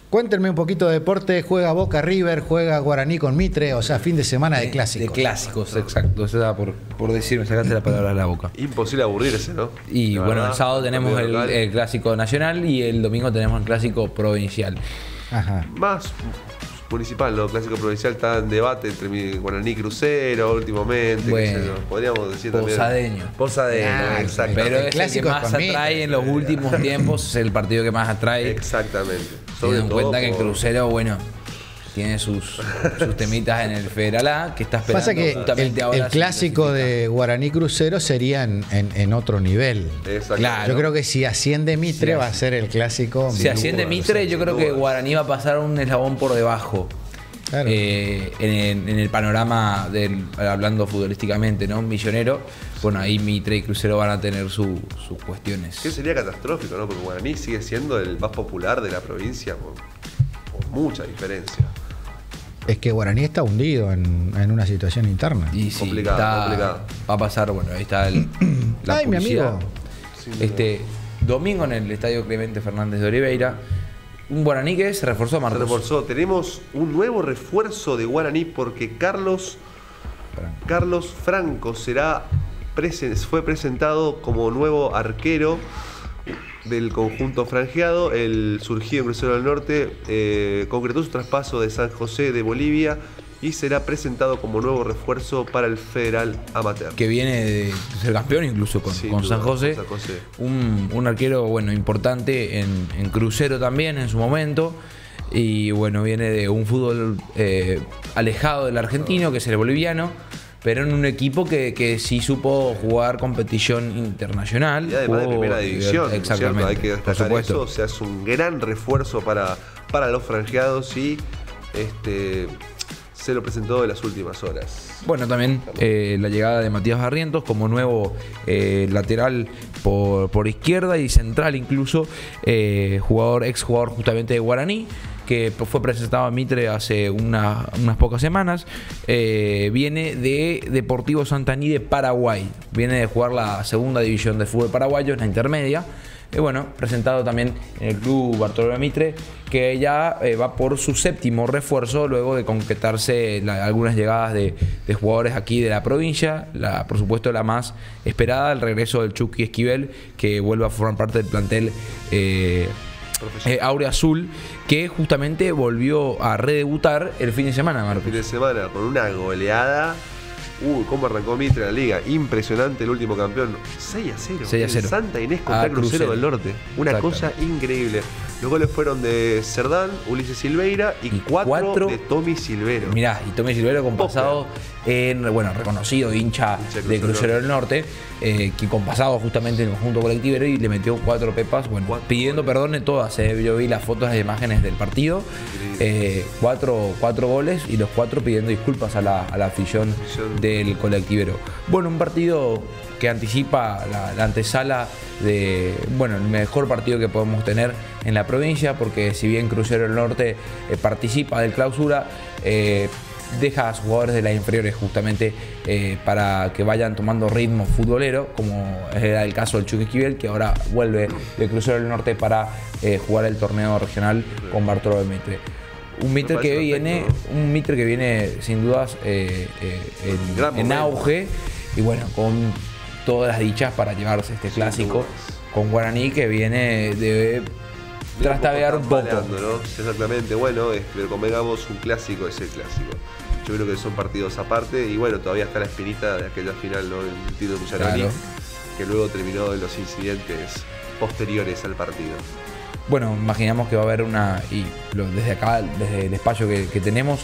Cuéntenme un poquito de deporte. Juega Boca River, juega Guaraní con Mitre, o sea, fin de semana de clásicos. De clásicos, exacto. Eso da por decirme, sacaste la palabra de la boca. Imposible aburrirse, ¿no? Y La bueno, verdad, el sábado tenemos local. el clásico nacional y el domingo tenemos el clásico provincial. Ajá. Más municipal, ¿no? Clásico provincial está en debate entre Guaraní y Crucero últimamente. Bueno, qué sé yo. Podríamos decir también. Posadeño. Ah, exacto. Pero es el que clásicos más con Mitre. atrae en los últimos tiempos, es el partido que más atrae. Exactamente. Teniendo en todo cuenta que el por- Crucero, bueno, tiene sus temitas en el Federal A, que está esperando Pasa que justamente el ahora. se clásico clasifica. de Guaraní Crucero sería en otro nivel. Exacto. Claro. Yo creo que si asciende Mitre Sí, va a ser el clásico. Si asciende Mitre, yo creo que Guaraní va a pasar un eslabón por debajo. Claro. En el panorama hablando futbolísticamente, ¿no? Millonero, bueno, ahí Mitre y Crucero van a tener sus cuestiones. Que sería catastrófico, ¿no? Porque Guaraní sigue siendo el más popular de la provincia por mucha diferencia. Es que Guaraní está hundido en una situación interna. Y sí, Complicado. va a pasar, bueno, ahí está la Ay, mi publicidad. amigo. Sin duda. Este domingo en el Estadio Clemente Fernández de Oliveira, un Guaraní que se reforzó, Se Marcos. reforzó. Tenemos un nuevo refuerzo de Guaraní porque Carlos Franco fue presentado como nuevo arquero del conjunto franjeado. El surgido en Crucero del Norte concretó su traspaso de San José de Bolivia y será presentado como nuevo refuerzo para el Federal Amateur. Que viene de ser campeón incluso con Sin San duda, José. con San José. Un arquero, bueno, importante en Crucero también en su momento. Y bueno, viene de un fútbol alejado del argentino, que es el boliviano, pero en un equipo que sí supo jugar competición internacional. Y además de Jugó- primera división, ¿no es exactamente, cierto? Hay que por destacar supuesto. eso. O sea, es un gran refuerzo para los franjeados y se lo presentó en las últimas horas. Bueno, también la llegada de Matías Barrientos como nuevo lateral por izquierda y central incluso, exjugador justamente de Guaraní, que fue presentado a Mitre hace unas pocas semanas. Viene de Deportivo Santaní de Paraguay, viene de jugar la segunda división del fútbol paraguayo, en la intermedia. Bueno, presentado también en el club Bartolomé Mitre, que ya va por su séptimo refuerzo luego de concretarse algunas llegadas de jugadores aquí de la provincia. Por supuesto, la más esperada, el regreso del Chucky Esquivel, que vuelve a formar parte del plantel Aurea Azul, que justamente volvió a redebutar el fin de semana, El Marcos. fin de semana con una goleada. Cómo arrancó Mitre en la liga. Impresionante el último campeón. 6-0. 6-0. El Santa Inés contra A Crucero Crucero. del Norte. Una cosa increíble. Los goles fueron de Cerdán, Ulises Silveira y cuatro de Tommy Silvero. Mirá, y Tommy Silvero con pasado reconocido hincha de Crucero del Norte, que con pasado justamente en el conjunto colectivero, y le metió 4 pepas, pidiendo perdón en todas. Yo vi las fotos, las imágenes del partido, 4 goles y los 4 pidiendo disculpas a la afición del colectivero. Bueno, un partido que anticipa la antesala de, el mejor partido que podemos tener en la provincia, porque si bien Crucero del Norte participa del clausura, deja a sus jugadores de las inferiores justamente para que vayan tomando ritmo futbolero, como era el caso del Chucky Esquivel, que ahora vuelve de Crucero del Norte para jugar el torneo regional con Bartolomé Mitre. Un Mitre que viene sin dudas en auge, y bueno, con todas las dichas para llevarse este clásico con Guaraní, que viene de trastabear un poco. ¿No? Exactamente, bueno, pero convengamos, un clásico es el clásico. Yo creo que son partidos aparte y bueno, todavía está la espinita de aquella final, ¿no? El título de Guaraní, que luego terminó en los incidentes posteriores al partido. Bueno, imaginamos que va a haber desde acá, desde el espacio que tenemos,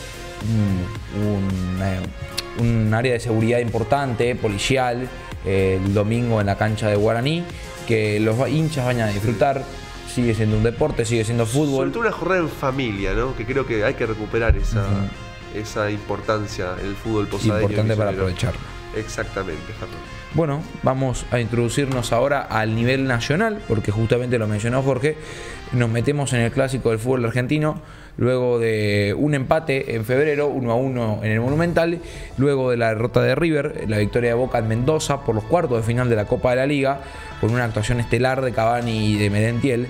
un área de seguridad importante, policial, el domingo en la cancha de Guaraní, que los hinchas vayan a disfrutar. Sigue siendo un deporte, sigue siendo fútbol. Sobre todo una jornada en familia, ¿no? Que creo que hay que recuperar esa importancia en el fútbol posadeño. Importante para aprovecharlo. Exactamente, Fernando. Bueno, vamos a introducirnos ahora al nivel nacional, porque justamente lo mencionó Jorge. Nos metemos en el clásico del fútbol argentino, luego de un empate en febrero, 1-1 en el Monumental, luego de la derrota de River, la victoria de Boca en Mendoza por los cuartos de final de la Copa de la Liga, con una actuación estelar de Cavani y de Merentiel.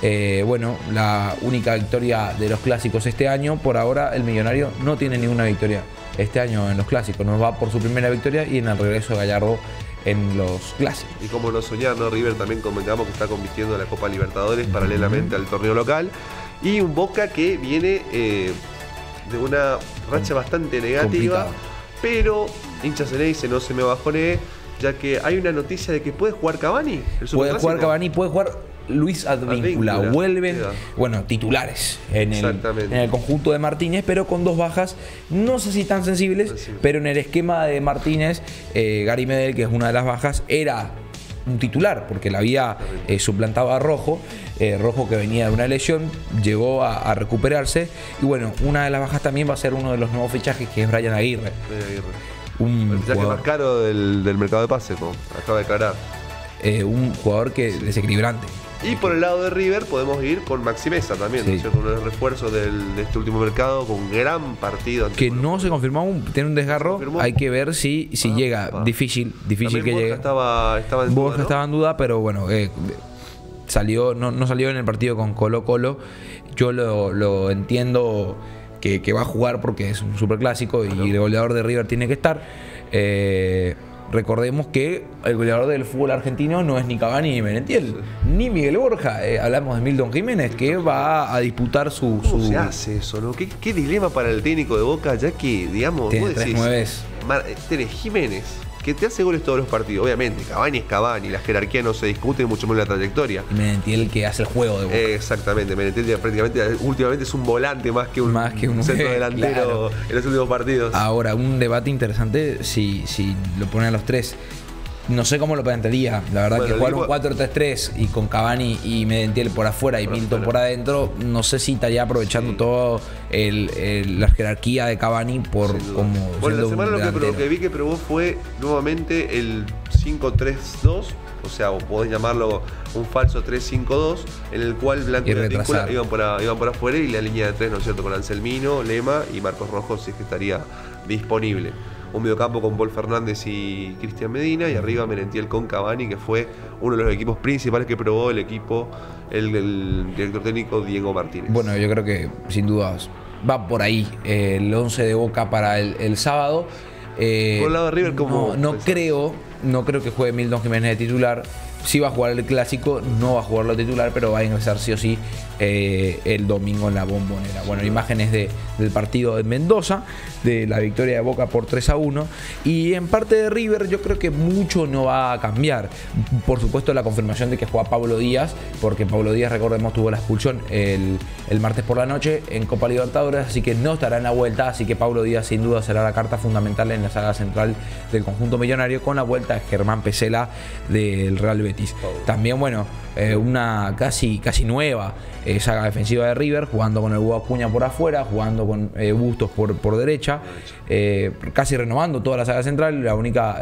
Bueno, la única victoria de los clásicos este año. Por ahora el Millonario no tiene ninguna victoria este año en los clásicos. Nos va por su primera victoria y en el regreso de Gallardo en los clásicos. Y como no soñar, ¿no? River también convengamos que está compitiendo en la Copa Libertadores paralelamente al torneo local. Y un Boca que viene de una racha bastante negativa. Complicado. Pero hincha Ceneice, no se me bajonee, ya que hay una noticia de que puede jugar Cavani. Puede jugar Cavani, puede jugar Luis Advíncula. Vuelven, bueno, titulares en el conjunto de Martínez, pero con 2 bajas, no sé si tan sensibles, pero en el esquema de Martínez, Gary Medel, que es una de las bajas, era un titular, porque la había suplantado a Rojo. Rojo, que venía de una lesión, llegó a recuperarse. Y bueno, una de las bajas también va a ser uno de los nuevos fichajes, que es Brian Aguirre. El fichaje más caro del mercado de pases, ¿no? Acaba de declarar. Un jugador que desequilibrante. Y por el lado de River podemos ir con Maxi Meza también, ¿no es cierto? Uno de los refuerzos de este último mercado, con un gran partido. Que no se confirmó aún, tiene un desgarro. Hay que ver si llega. Difícil que llegue. Estaba en duda, Borja estaba en duda, pero bueno, salió, no salió en el partido con Colo-Colo. Yo lo entiendo que va a jugar porque es un superclásico y el goleador de River tiene que estar. Recordemos que el goleador del fútbol argentino no es ni Cavani ni Merentiel, ni Miguel Borja. Hablamos de Milton Jiménez, que va a disputar su... ¿Cómo se hace eso, no? ¿Qué dilema para el técnico de Boca, ya que, digamos, tiene vos decís, 3-9. tenés Jiménez, que te hace goles todos los partidos. Obviamente, Cavani es Cavani, la jerarquía no se discute, mucho menos la trayectoria. Y Merentiel, que hace el juego de Boca. Exactamente, Merentiel prácticamente últimamente es un volante más que un centro delantero, claro, en los últimos partidos. Ahora, un debate interesante si lo ponen a los 3. No sé cómo lo plantearía. La verdad, que jugar un 4-3-3 y con Cavani y Merentiel por afuera y Milton por adentro, no sé si estaría aprovechando todo la jerarquía de Cavani por como. Bueno, la semana lo que vi que probó fue nuevamente el 5-3-2, o sea, o podés llamarlo un falso 3-5-2, en el cual Blanco y Advíncula iban por afuera, y la línea de 3, ¿no es cierto?, con Anselmino, Lema y Marcos Rojo, si es que estaría disponible. Un mediocampo con Paul Fernández y Cristian Medina, y arriba Merentiel con Cavani, que fue uno de los equipos principales que probó el equipo, el director técnico Diego Martínez. Bueno, yo creo que sin dudas va por ahí el 11 de Boca para el sábado. Por el lado de River, como no creo que juegue Milton Jiménez de titular. Sí va a jugar el clásico, no va a jugarlo titular, pero va a ingresar sí o sí el domingo en la Bombonera. Bueno, imágenes del partido de Mendoza, de la victoria de Boca por 3-1. Y en parte de River yo creo que mucho no va a cambiar. Por supuesto, la confirmación de que juega Pablo Díaz, porque Pablo Díaz, recordemos, tuvo la expulsión el martes por la noche en Copa Libertadores, así que no estará en la vuelta. Así que Pablo Díaz sin duda será la carta fundamental en la saga central del conjunto millonario, con la vuelta de Germán Pesela del Real Betis. También, bueno, una casi nueva saga defensiva de River, jugando con el Hugo Acuña por afuera, jugando con Bustos por derecha, casi renovando toda la saga central. La única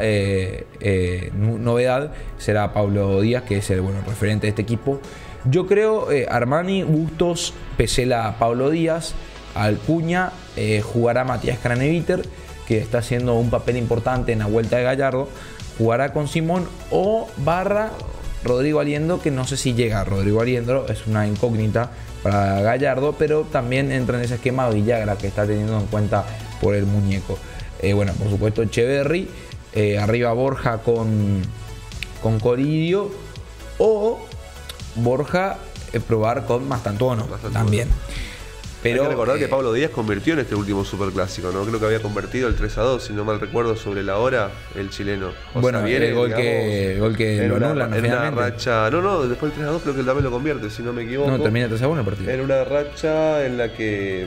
novedad será Pablo Díaz, que es el referente de este equipo. Yo creo Armani, Bustos, Pesela, Pablo Díaz, Acuña, jugará Matías Craneviter, que está haciendo un papel importante en la vuelta de Gallardo, jugará con Simón o barra Rodrigo Aliendo, que no sé si llega. Rodrigo Aliendo es una incógnita para Gallardo, pero también entra en ese esquema Villagra, que está teniendo en cuenta por el muñeco. Bueno, por supuesto Echeverri, arriba Borja con Coridio, o Borja probar con Mastantuono también. Pero, hay que recordar que Pablo Díaz convirtió en este último superclásico, ¿no? Creo que había convertido el 3-2, si no mal recuerdo, sobre la hora, el chileno. O sea, viene, el gol que lo anulan en una racha. No, después del 3-2 creo que él también lo convierte, si no me equivoco. No, termina 3-1 el partido. En una racha en la que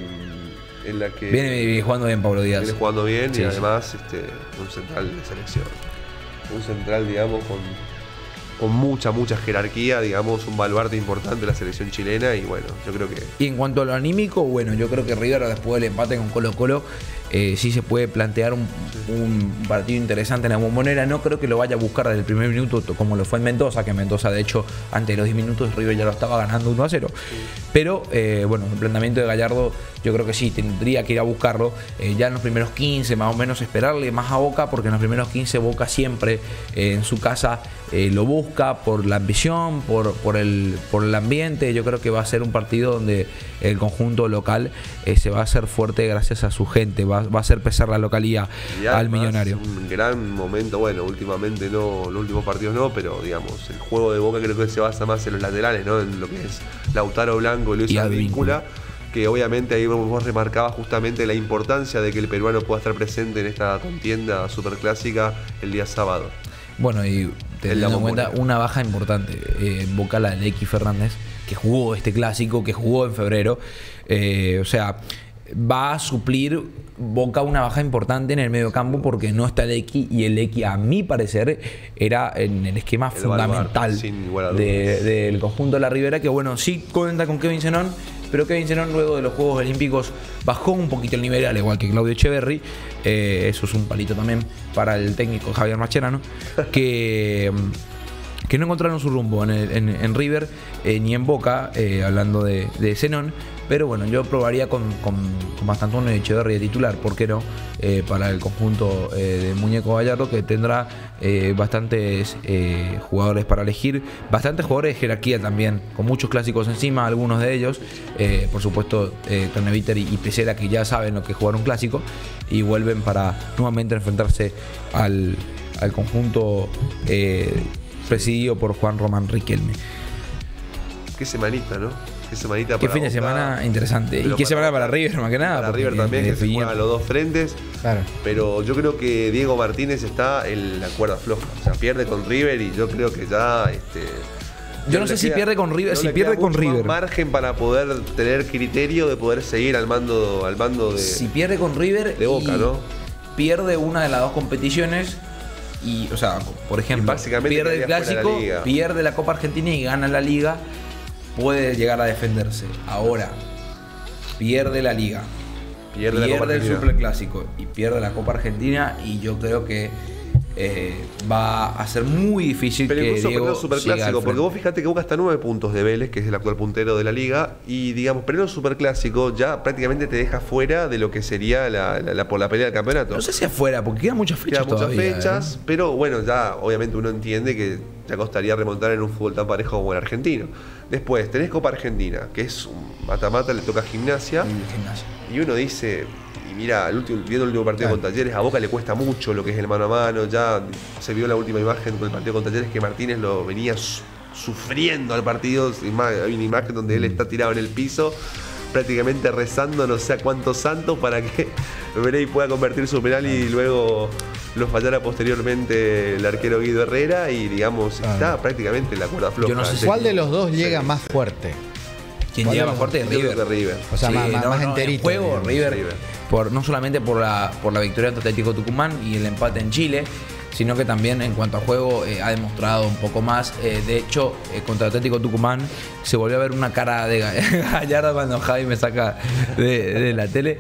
viene jugando bien Pablo Díaz. Viene jugando bien, sí, y además un central de selección. Un central, digamos, con mucha jerarquía, digamos, un baluarte importante de la selección chilena. Y bueno, yo creo que... Y en cuanto a lo anímico, bueno, yo creo que River, después del empate con Colo-Colo, sí se puede plantear un partido interesante en la Bombonera. No creo que lo vaya a buscar desde el primer minuto como lo fue en Mendoza, que Mendoza de hecho antes de los 10 minutos River ya lo estaba ganando 1-0. Pero bueno, el planteamiento de Gallardo yo creo que sí, tendría que ir a buscarlo ya en los primeros 15, más o menos esperarle más a Boca, porque en los primeros 15 Boca siempre en su casa lo busca por la ambición, por el ambiente. Yo creo que va a ser un partido donde el conjunto local se va a hacer fuerte gracias a su gente, va a hacer pesar la localía al Millonario. Un gran momento, bueno, últimamente no, los últimos partidos no, pero digamos, el juego de Boca creo que se basa más en los laterales, ¿no? En lo que es Lautaro Blanco y Luis Advíncula, que obviamente ahí vos remarcabas justamente la importancia de que el peruano pueda estar presente en esta contienda superclásica el día sábado. Bueno, y teniendo en cuenta una baja importante en Boca, la de Lequi Fernández, que jugó este clásico, que jugó en febrero, o sea, va a suplir Boca una baja importante en el medio campo porque no está Lequi, y el Lequi, a mi parecer, era en el esquema fundamental del conjunto de la Ribera, que bueno, sí cuenta con Kevin Zenón, pero Kevin Zenón luego de los Juegos Olímpicos bajó un poquito el nivel, al igual que Claudio Echeverri. Eso es un palito también para el técnico Javier Mascherano, que no encontraron su rumbo en River ni en Boca, hablando de Zenón. Pero bueno, yo probaría con Martantuono y Echeverri de titular, ¿por qué no? Para el conjunto de Muñeco Gallardo, que tendrá bastantes jugadores para elegir, bastantes jugadores de jerarquía también, con muchos clásicos encima, algunos de ellos, por supuesto, Torneviter y Pesera, que ya saben lo que es jugar un clásico, y vuelven para nuevamente enfrentarse al conjunto presidido por Juan Román Riquelme. Qué semanita, ¿no? Qué fin de semana interesante. Y qué semana para River, más que nada. Para River también, que se juega a los dos frentes. Claro. Pero yo creo que Diego Martínez está en la cuerda floja. O sea, pierde con River y yo creo que ya... yo no sé si pierde con River. Si pierde con River, margen para poder tener criterio de poder seguir al mando de... Si pierde con River de Boca, ¿no? Pierde una de las dos competiciones. Y, o sea, por ejemplo, pierde el clásico, pierde la Copa Argentina y gana la Liga, puede llegar a defenderse. Ahora, pierde la Liga, pierde el Superclásico y pierde la Copa Argentina, y yo creo que va a ser muy difícil. Pero que incluso Diego perdió el Superclásico, porque vos fíjate que Boca está a 9 puntos de Vélez, que es el actual puntero de la Liga, y digamos, perder el Superclásico ya prácticamente te deja fuera de lo que sería por la pelea del campeonato. No sé si afuera, porque quedan muchas fechas todavía, pero bueno, ya obviamente uno entiende que ya costaría remontar en un fútbol tan parejo como el argentino. Después tenés Copa Argentina, que es un mata-mata, le toca a Gimnasia, y uno dice... Y mira, viendo el último partido con Talleres, a Boca le cuesta mucho lo que es el mano a mano. Ya se vio la última imagen con el partido con Talleres, que Martínez lo venía sufriendo al partido. Hay una imagen donde él está tirado en el piso, prácticamente rezando no sé a cuántos santos para que Verey pueda convertir su penal y luego lo fallara posteriormente el arquero Guido Herrera, y digamos, está prácticamente en la cuerda floja. Yo no sé cuál de los dos llega más fuerte. ¿Quién llega más fuerte? River. O sea, más enterito. En juego, River. No solamente por la victoria ante Atlético Tucumán y el empate en Chile, sino que también en cuanto a juego ha demostrado un poco más. De hecho, contra Atlético Tucumán se volvió a ver una cara de Gallardo cuando Javi me saca de la tele.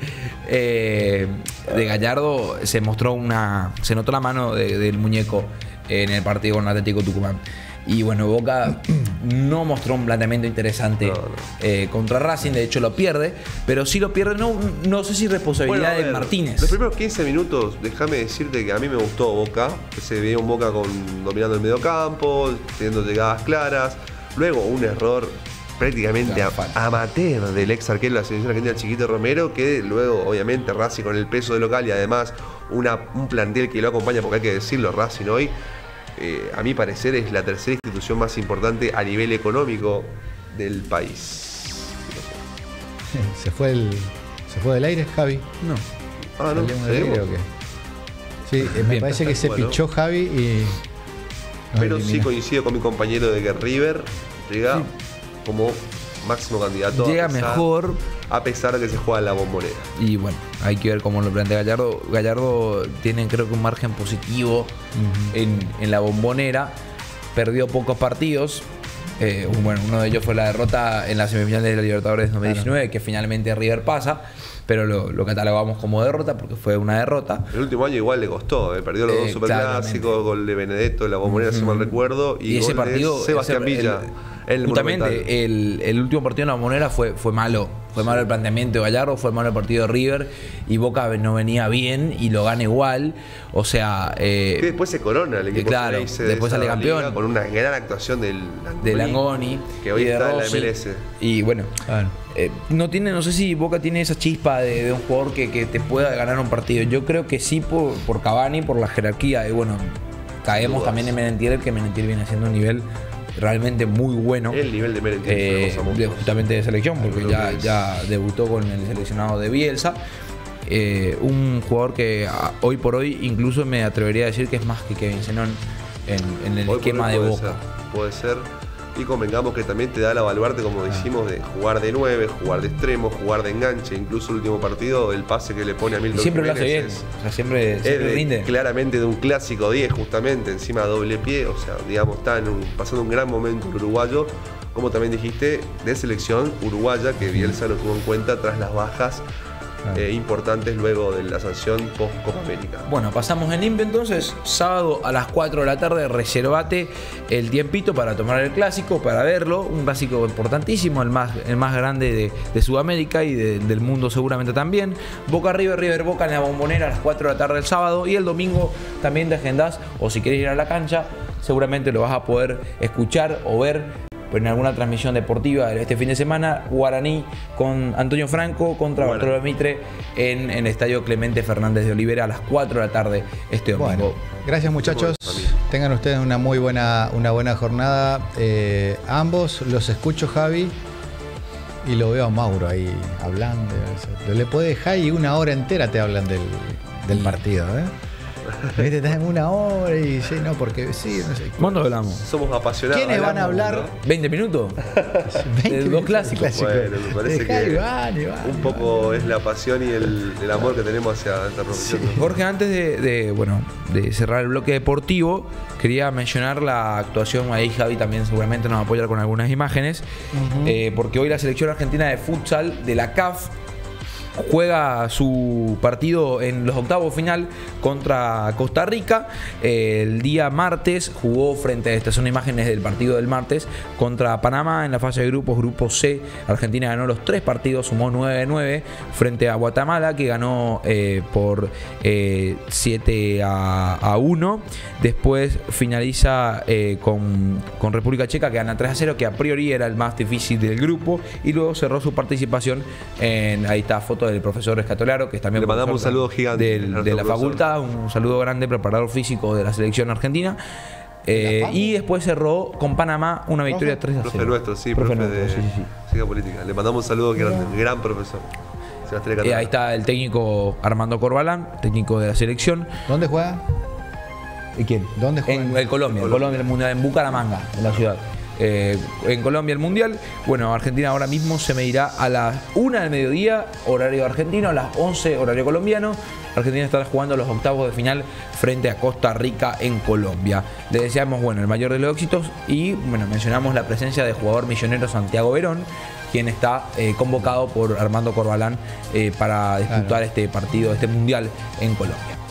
De Gallardo se notó la mano del muñeco en el partido con Atlético Tucumán. Y bueno, Boca no mostró un planteamiento interesante contra Racing, de hecho lo pierde, pero sí lo pierde, no sé si responsabilidad de Martínez. Los primeros 15 minutos, déjame decirte que a mí me gustó Boca, que se veía un Boca dominando el mediocampo, teniendo llegadas claras, luego un error prácticamente amateur del ex arquero de la selección argentina, Chiquito Romero, que luego obviamente Racing con el peso de local y además un plantel que lo acompaña, porque hay que decirlo, Racing hoy, a mi parecer, es la tercera institución más importante a nivel económico del país. ¿Se fue del aire, Javi? No. ¿Del aire o qué? Sí, me parece que se pichó Javi y... Pero sí coincido con mi compañero de que River llega como máximo candidato. Llega mejor. A pesar de que se juega en la Bombonera. Y bueno, hay que ver cómo lo plantea Gallardo. Gallardo tiene, creo que, un margen positivo en la Bombonera. Perdió pocos partidos. Bueno, uno de ellos fue la derrota en las semifinales de la Libertadores 2019, que finalmente River pasa, pero lo catalogamos como derrota porque fue una derrota. El último año igual le costó, perdió los dos superclásicos, gol de Benedetto, la Bombonera, si mal recuerdo, y ese gol partido, de Sebastián Villa. Justamente el último partido en la Bombonera fue malo. Fue malo el planteamiento de Gallardo, fue malo el partido de River y Boca no venía bien y lo gana igual. O sea. Que después se corona el equipo. Claro, después sale campeón. Con una gran actuación del Langoni. Que hoy está en la MLS. Y bueno. No sé si Boca tiene esa chispa de un jugador que te pueda ganar un partido. Yo creo que sí por Cavani, por la jerarquía. Y bueno, caemos también en Merentiel, que Merentiel viene haciendo un nivel realmente muy bueno. El nivel de Merentiel justamente de selección, porque ya debutó con el seleccionado de Bielsa. Un jugador que hoy por hoy incluso me atrevería a decir que es más que Kevin Zenón en el esquema de Boca. Puede ser. Y convengamos que también te da la baluarte, como decimos, de jugar de 9, jugar de extremo, jugar de enganche. Incluso el último partido, el pase que le pone a Milton siempre Jiménez lo hace bien, o sea, siempre rinde. Claramente de un clásico 10, justamente, encima doble pie. O sea, digamos, está pasando un gran momento el uruguayo. Como también dijiste, de selección uruguaya, que Bielsa lo tuvo en cuenta tras las bajas importantes luego de la sanción post-Copa América. Bueno, pasamos en INVE entonces. Sábado a las 4 de la tarde, reservate el tiempito para tomar el clásico, para verlo. Un clásico importantísimo, el más grande de Sudamérica y del mundo seguramente también. Boca River, River Boca en la Bombonera a las 4 de la tarde el sábado. Y el domingo también te agendás, o si querés ir a la cancha, seguramente lo vas a poder escuchar o ver en alguna transmisión deportiva de este fin de semana. Guaraní con Antonio Franco contra Bartolomé Mitre en el estadio Clemente Fernández de Olivera a las 4 de la tarde este domingo. Bueno, gracias muchachos. Tengan ustedes una buena jornada. Ambos los escucho, Javi, y lo veo a Mauro ahí hablando. Le puede dejar y una hora entera te hablan del partido, ¿Viste? Estás en una hora y sí, no, porque sí, no sé. ¿Cuándo hablamos? Somos apasionados. ¿Quiénes van a hablar? ¿no? ¿20 minutos? 20 dos clásicos. Bueno, me parece que un poco es la pasión y el amor que tenemos hacia esta profesión. Sí. Jorge, antes de cerrar el bloque deportivo, quería mencionar la actuación, ahí Javi también seguramente nos va a apoyar con algunas imágenes, porque hoy la selección argentina de futsal de la CAF juega su partido en los octavos final contra Costa Rica. El día martes jugó frente a estas son imágenes del partido del martes contra Panamá en la fase de grupos, grupo C. Argentina ganó los 3 partidos, sumó 9-9 frente a Guatemala, que ganó por 7-1. Después finaliza con República Checa, que gana 3-0, que a priori era el más difícil del grupo, y luego cerró su participación ahí está foto del profesor Escatolaro, que es también le mandamos un saludo gigante de la facultad, un saludo grande, preparador físico de la selección argentina. Y después cerró con Panamá una victoria 3-0. Profe nuestro, sí, profe de Ciencia Política. Le mandamos un saludo grande, gran profesor. Ahí está el técnico Armando Corbalán, técnico de la selección. ¿Dónde juega? ¿Y quién? ¿Dónde juega? En Colombia, el Mundial, en Bucaramanga, en la ciudad. En Colombia el Mundial. Bueno, Argentina ahora mismo se medirá a las 1 del mediodía, horario argentino, a las 11 horario colombiano. Argentina estará jugando los octavos de final frente a Costa Rica en Colombia. Le deseamos el mayor de los éxitos y mencionamos la presencia del jugador millonero Santiago Verón, quien está convocado por Armando Corbalán para disputar este partido, este Mundial en Colombia.